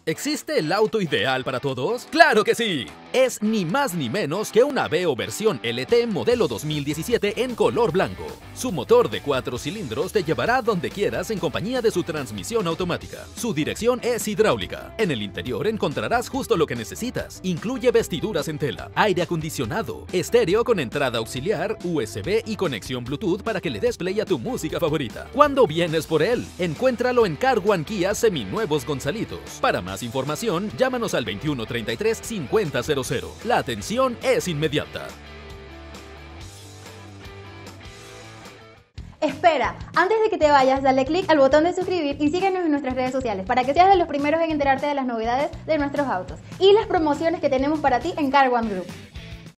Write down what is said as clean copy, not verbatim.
¿Existe el auto ideal para todos? ¡Claro que sí! Es ni más ni menos que una Aveo versión LT modelo 2017 en color blanco. Su motor de 4 cilindros te llevará donde quieras en compañía de su transmisión automática. Su dirección es hidráulica. En el interior encontrarás justo lo que necesitas. Incluye vestiduras en tela, aire acondicionado, estéreo con entrada auxiliar, USB y conexión Bluetooth para que le des play a tu música favorita. ¿Cuándo vienes por él? Encuéntralo en Car One Kia Seminuevos Gonzalitos. Para más información, llámanos al 2133-5000. La atención es inmediata. Espera, antes de que te vayas, dale click al botón de suscribir y síguenos en nuestras redes sociales para que seas de los primeros en enterarte de las novedades de nuestros autos y las promociones que tenemos para ti en Car One Group.